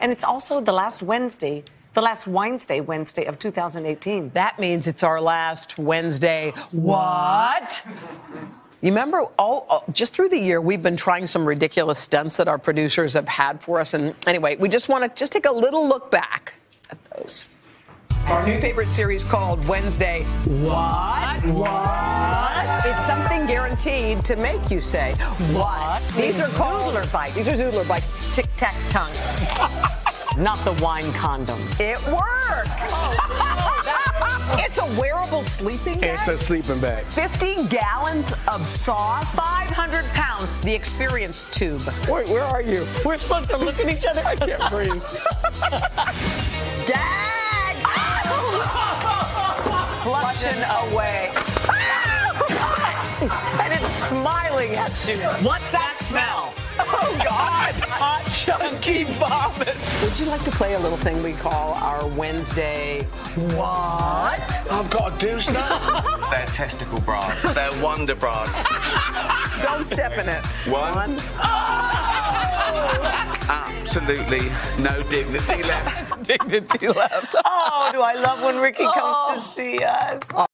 And it's also the last Wednesday of 2018. That means it's our last Wednesday. What? You remember, just through the year, we've been trying some ridiculous stunts that our producers have had for us. And anyway, we just want to take a little look back at those. Our new favorite series called Wednesday Whaaat? What? It's something guaranteed to make you say, what? These are called Zoodler Bites. These are Zoodler Bites. Tic-tac-tongue. Not the wine condom. It works. It's a wearable sleeping bag. It's a sleeping bag. 50 gallons of sauce. 500 pounds. The Experience Tube. Wait, where are you? We're supposed to look at each other. I can't breathe. Gag! Flushing away. And it's smiling at you. What's that smell? Oh, God. Hot, chunky vomit. Would you like to play a little thing we call our Wednesday What? I've got to do stuff. They're testicle bras. They're wonder bras. Don't step in it. One. Absolutely no dignity left. Dignity left. Oh, do I love when Ricky comes to see us.